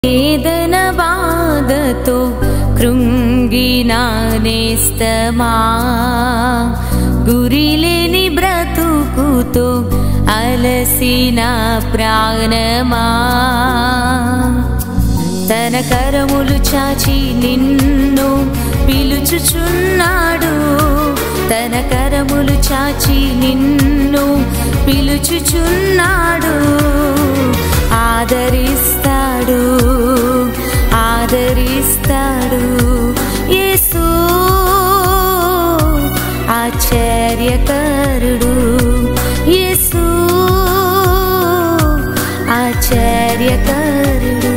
వేదన బాధతో కృంగిన నేస్తమా, గురిలేని బ్రతుకుతో అలసిన ప్రాణమా, తన కరములు చాచి నిన్ను పిలుచుచున్నాడు, తన కరములు చాచి నిన్ను పిలుచుచున్నాడు. ఆదరిస్తాడు, ఆదరిస్తాడు యేసు ఆశ్చర్యకరుడు, యేసు ఆశ్చర్యకరుడు,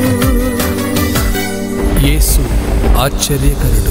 యేసు ఆశ్చర్యకరుడు.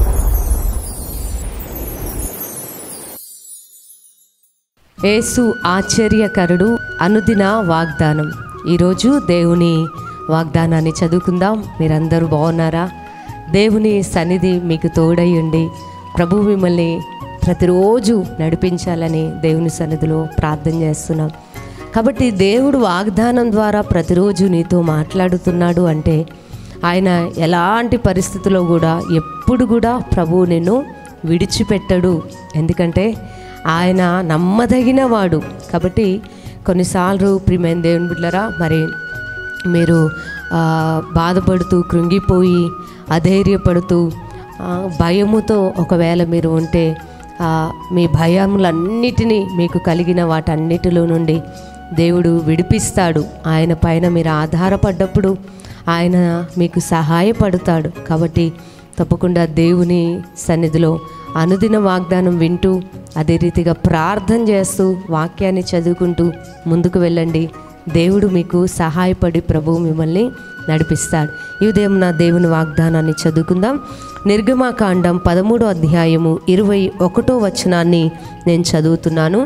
యేసు ఆశ్చర్యకరుడు అనుదిన వాగ్దానం. ఈరోజు దేవుని వాగ్దానాన్ని చదువుకుందాం. మీరందరూ బాగున్నారా? దేవుని సన్నిధి మీకు తోడయ్యండి. ప్రభు మిమ్మల్ని ప్రతిరోజు నడిపించాలని దేవుని సన్నిధిలో ప్రార్థన చేస్తున్నాం. కాబట్టి దేవుడు వాగ్దానం ద్వారా ప్రతిరోజు నీతో మాట్లాడుతున్నాడు అంటే ఆయన ఎలాంటి పరిస్థితుల్లో కూడా ఎప్పుడు కూడా ప్రభువు నిన్ను విడిచిపెట్టడు. ఎందుకంటే ఆయన నమ్మదగిన వాడు. కాబట్టి కొన్నిసార్లు ప్రియమైన దేవుని బిడ్డలారా, మరి మీరు బాధపడుతూ కృంగిపోయి అధైర్యపడుతూ భయముతో ఒకవేళ మీరు ఉంటే మీ భయములన్నిటినీ మీకు కలిగిన వాటన్నిటిలో నుండి దేవుడు విడిపిస్తాడు. ఆయన పైన మీరు ఆధారపడ్డప్పుడు ఆయన మీకు సహాయపడతాడు. కాబట్టి తప్పకుండా దేవుని సన్నిధిలో అనుదిన వాగ్దానం వింటూ అదే రీతిగా ప్రార్థన చేస్తూ వాక్యాన్ని చదువుకుంటూ ముందుకు వెళ్ళండి. దేవుడు మీకు సహాయపడి ప్రభువు మిమ్మల్ని నడిపిస్తాడు. ఈ ఉదయం నా దేవుని వాగ్దానాన్ని చదువుకుందాం. నిర్గమాకాండం 13వ అధ్యాయము 21వ వచనాన్ని నేను చదువుతున్నాను.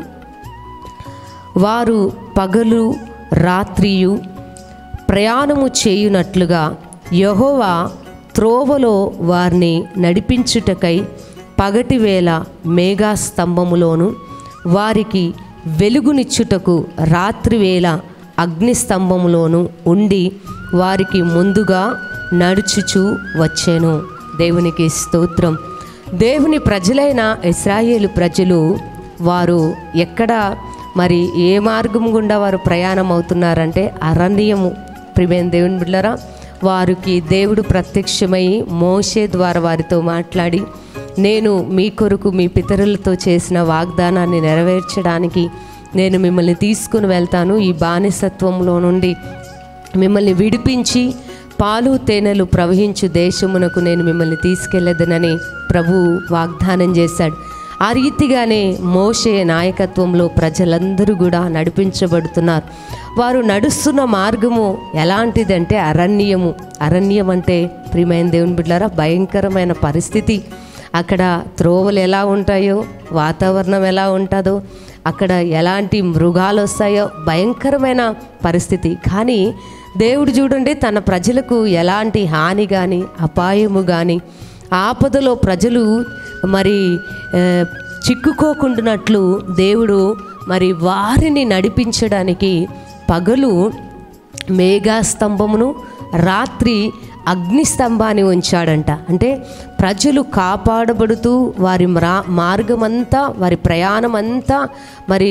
వారు పగలు రాత్రియు ప్రయాణము చేయునట్లుగా యెహోవా త్రోవలో వారిని నడిపించుటకై పగటివేళ మేఘస్తంభములోను వారికి వెలుగునిచ్చుటకు రాత్రివేళ అగ్నిస్తంభములోను ఉండి వారికి ముందుగా నడుచుచు వచ్చెను. దేవునికి స్తోత్రం. దేవుని ప్రజలైన ఇశ్రాయేలు ప్రజలు వారు ఎక్కడ మరి ఏ మార్గం గుండా వారు ప్రయాణం అవుతున్నారంటే అరణ్యము. ప్రియమైన దేవుని బిడ్డలారా, వారికి దేవుడు ప్రత్యక్షమై మోషే ద్వారా వారితో మాట్లాడి, నేను మీ కొరకు మీ పితరులతో చేసిన వాగ్దానాన్ని నెరవేర్చడానికి నేను మిమ్మల్ని తీసుకుని వెళ్తాను, ఈ బానిసత్వంలో నుండి మిమ్మల్ని విడిపించి పాలు తేనెలు ప్రవహించు దేశమునకు నేను మిమ్మల్ని తీసుకెళ్లేదనని ప్రభు వాగ్దానం చేశాడు. ఆ రీతిగానే మోషే నాయకత్వంలో ప్రజలందరూ కూడా నడిపించబడుతున్నారు. వారు నడుస్తున్న మార్గము ఎలాంటిదంటే అరణ్యము. అరణ్యం అంటే ప్రియమైన దేవుని బిడ్డలారా భయంకరమైన పరిస్థితి. అక్కడ త్రోవలు ఎలా ఉంటాయో, వాతావరణం ఎలా ఉంటుందో, అక్కడ ఎలాంటి మృగాలు వస్తాయో, భయంకరమైన పరిస్థితి. కానీ దేవుడు చూడండి తన ప్రజలకు ఎలాంటి హాని కానీ అపాయము కానీ ఆపదలో ప్రజలు మరి చిక్కుకోకుండానట్లు దేవుడు మరి వారిని నడిపించడానికి పగలు మేఘస్తంభమును రాత్రి అగ్నిస్తంభాన్ని ఉంచాడంట. అంటే ప్రజలు కాపాడబడుతూ వారి మార్గమంతా వారి ప్రయాణమంతా మరి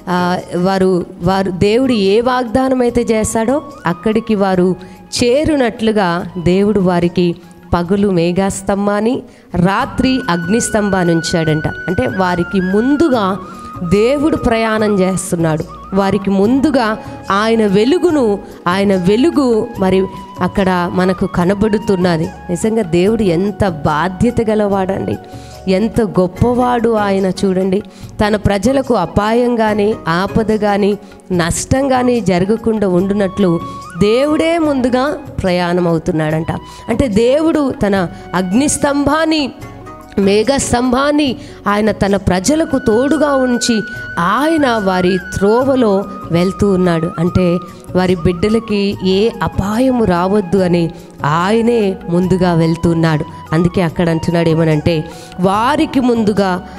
వారు దేవుడు ఏ వాగ్దానం అయితే చేశాడో అక్కడికి వారు చేరునట్లుగా దేవుడు వారికి పగలు మేఘస్తంభాన్ని రాత్రి అగ్నిస్తంభాన్ని ఉంచాడంట. అంటే వారికి ముందుగా దేవుడు ప్రయాణం చేస్తున్నాడు. వారికి ముందుగా ఆయన వెలుగు మరి అక్కడ మనకు కనబడుతున్నది. నిజంగా దేవుడు ఎంత బాధ్యత గలవాడండి, ఎంత గొప్పవాడు ఆయన. చూడండి, తన ప్రజలకు అపాయం కానీ ఆపద కానీ నష్టం కానీ జరగకుండా ఉండునట్లు దేవుడే ముందుగా ప్రయాణం అవుతున్నాడంట. అంటే దేవుడు తన అగ్నిస్తంభాన్ని మేఘస్తంభాన్ని ఆయన తన ప్రజలకు తోడుగా ఉంచి ఆయన వారి త్రోవలో వెళ్తూ ఉన్నాడు. అంటే వారి బిడ్డలకి ఏ అపాయము రావద్దు అని ఆయనే ముందుగా వెళ్తున్నాడు. అందుకే అక్కడ అంటున్నాడు ఏమనంటే వారికి ముందుగా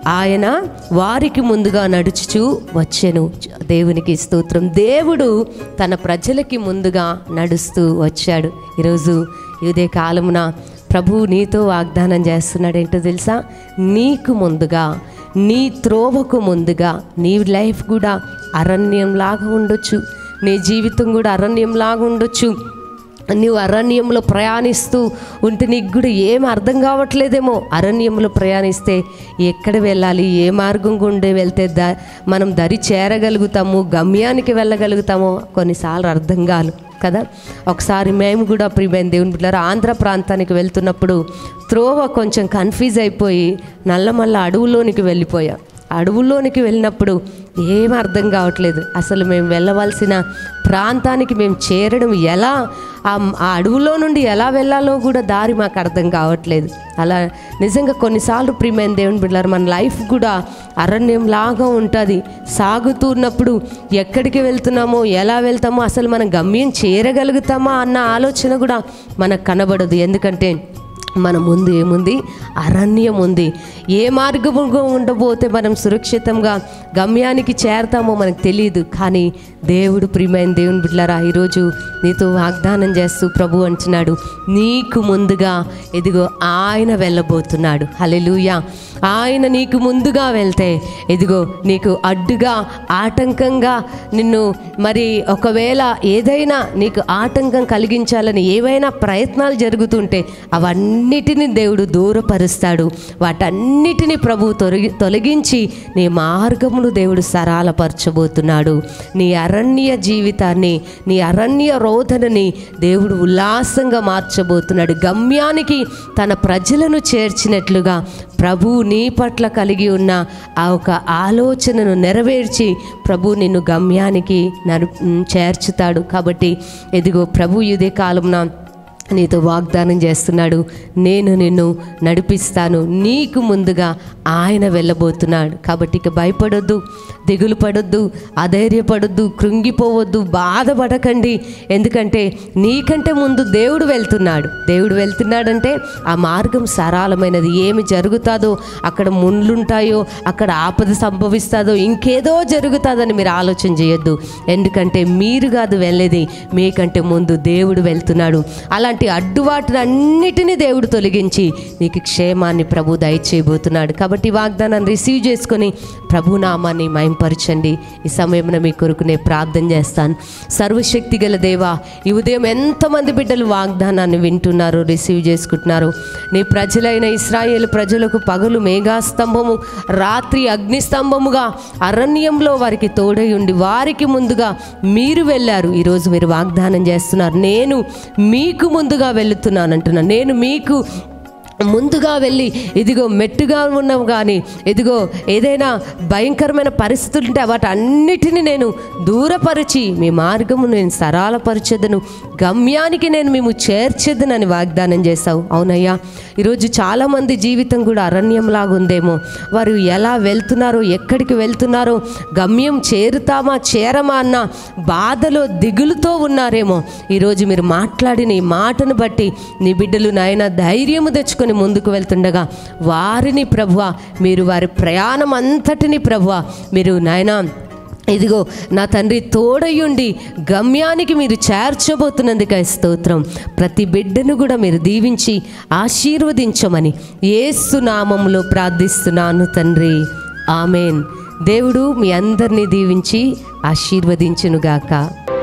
ఆయన వారికి ముందుగా నడుచుచూ వచ్చెను. దేవునికి స్తోత్రం. దేవుడు తన ప్రజలకి ముందుగా నడుస్తూ వచ్చాడు. ఈరోజు ఇదే కాలమున ప్రభువు నీతో వాగ్దానం చేస్తున్నాడు. ఏంటో తెలుసా? నీకు ముందుగా, నీ త్రోవకు ముందుగా, నీ లైఫ్ కూడా అరణ్యంలాగా ఉండొచ్చు, నీ జీవితం కూడా అరణ్యంలాగా ఉండొచ్చు. నువ్వు అరణ్యంలో ప్రయాణిస్తూ ఉంటే నీకు కూడా ఏం అర్థం కావట్లేదేమో. అరణ్యంలో ప్రయాణిస్తే ఎక్కడ వెళ్ళాలి, ఏ మార్గం గుండా వెళ్తే మనం దరి చేరగలుగుతాము, గమ్యానికి వెళ్ళగలుగుతామో కొన్నిసార్లు అర్థం కాదు కదా. ఒకసారి మేము కూడా ప్రియమైన దేవుని బిడ్డలారా ఆంధ్ర ప్రాంతానికి వెళ్తున్నప్పుడు త్రోవ కొంచెం కన్ఫ్యూజ్ అయిపోయి నల్లమల్ల అడవుల్లోనికి వెళ్ళిపోయాం. అడవుల్లోనికి వెళ్ళినప్పుడు ఏం అర్థం కావట్లేదు. అసలు మేము వెళ్ళవలసిన ప్రాంతానికి మేము చేరడం ఎలా, ఆ అడవులో నుండి ఎలా వెళ్ళాలో కూడా దారి మాకు అర్థం కావట్లేదు. అలా నిజంగా కొన్నిసార్లు ప్రియమైన దేవుని బిడ్డలారా మన లైఫ్ కూడా అరణ్యంలాగా ఉంటుంది. సాగుతున్నప్పుడు ఎక్కడికి వెళ్తున్నామో, ఎలా వెళ్తామో, అసలు మనం గమ్యం చేరగలుగుతామా అన్న ఆలోచన కూడా మనకు కనబడదు. ఎందుకంటే మన ముందు ఏముంది? అరణ్యం ఉంది. ఏ మార్గముగా ఉండబోతే మనం సురక్షితంగా గమ్యానికి చేరతామో మనకు తెలియదు. కానీ దేవుడు ప్రియమైన దేవుని బిడ్డలారా ఈరోజు నీతో వాగ్దానం చేస్తూ ప్రభు అంటున్నాడు, నీకు ముందుగా ఇదిగో ఆయన వెళ్ళబోతున్నాడు. హల్లెలూయా. ఆయన నీకు ముందుగా వెళ్తే ఇదిగో నీకు అడ్డుగా, ఆటంకంగా నిన్ను మరి ఒకవేళ ఏదైనా నీకు ఆటంకం కలిగించాలని ఏవైనా ప్రయత్నాలు జరుగుతుంటే అవన్నిటిని దేవుడు దూరపరుస్తాడు. వాటన్నిటిని ప్రభు తొలగించి నీ మార్గమును దేవుడు సరళపరచబోతున్నాడు. నీ అరణ్య జీవితాన్ని, నీ అరణ్య రోధనని దేవుడు ఉల్లాసంగా మార్చబోతున్నాడు. గమ్యానికి తన ప్రజలను చేర్చినట్లుగా ప్రభు నీ పట్ల కలిగి ఉన్న ఆ ఒక ఆలోచనను నెరవేర్చి ప్రభు నిన్ను గమ్యానికి చేర్చుతాడు. కాబట్టి ఇదిగో ప్రభు ఇదే కాలంలో నీతో వాగ్దానం చేస్తున్నాడు, నేను నిన్ను నడిపిస్తాను, నీకు ముందుగా ఆయన వెళ్ళబోతున్నాడు. కాబట్టి ఇక భయపడొద్దు, దిగులు పడొద్దు, అధైర్యపడొద్దు, కృంగిపోవద్దు, బాధపడకండి. ఎందుకంటే నీకంటే ముందు దేవుడు వెళ్తున్నాడు. దేవుడు వెళ్తున్నాడంటే ఆ మార్గం సరళమైనది. ఏమి జరుగుతుందో, అక్కడ ముళ్ళుంటాయో, అక్కడ ఆపద సంభవిస్తుందో, ఇంకేదో జరుగుతుందని మీరు ఆలోచన చేయొద్దు. ఎందుకంటే మీరు కాదు వెళ్ళేది, మీకంటే ముందు దేవుడు వెళ్తున్నాడు. అలాంటి అడ్డువాటిని అన్నిటినీ దేవుడు తొలగించి నీకు క్షేమాన్ని ప్రభు దయచేయబోతున్నాడు. కాబట్టి వాగ్దానాన్ని రిసీవ్ చేసుకొని ప్రభు నామాన్ని మహింపరచండి. ఈ సమయంలో మీ కొరకు నేను ప్రార్థన చేస్తాను. సర్వశక్తి గల దేవా, ఈ ఉదయం ఎంతమంది బిడ్డలు వాగ్దానాన్ని వింటున్నారు, రిసీవ్ చేసుకుంటున్నారు. నీ ప్రజలైన ఇశ్రాయేలు ప్రజలకు పగలు మేఘాస్తంభము, రాత్రి అగ్నిస్తంభముగా అరణ్యంలో వారికి తోడై ఉండి వారికి ముందుగా మీరు వెళ్ళారు. ఈరోజు మీరు వాగ్దానం చేస్తున్నారు, నేను మీకు ముందుగా వెళుతున్నాను అంటున్నాను. నేను మీకు ముందుగా వెళ్ళి ఇదిగో మెట్టుగా ఉన్నాము కానీ ఇదిగో ఏదైనా భయంకరమైన పరిస్థితులు ఉంటే వాటి అన్నిటినీ నేను దూరపరిచి మీ మార్గము నేను సరళపరిచేదను, గమ్యానికి నేను మేము చేర్చేదనని వాగ్దానం చేశావు. అవునయ్యా, ఈరోజు చాలామంది జీవితం కూడా అరణ్యంలాగా ఉందేమో. వారు ఎలా వెళ్తున్నారో, ఎక్కడికి వెళ్తున్నారో, గమ్యం చేరుతామా చేరమా అన్న బాధలో దిగులుతో ఉన్నారేమో. ఈరోజు మీరు మాట్లాడిన ఈ మాటను బట్టి నీ బిడ్డలు నాయన ధైర్యము తెచ్చుకొని ముందుకు వెళ్తుండగా వారిని ప్రభువా మీరు వారి ప్రయాణం అంతటిని ప్రభువా మీరు నాయనా ఇదిగో నా తండ్రి తోడయుండి గమ్యానికి మీరు చేర్చబోతున్నందుకు స్తోత్రం. ప్రతి బిడ్డను కూడా మీరు దీవించి ఆశీర్వదించమని యేసు నామములో ప్రార్థిస్తున్నాను తండ్రి, ఆమేన్. దేవుడు మీ అందరినీ దీవించి ఆశీర్వదించునుగాక.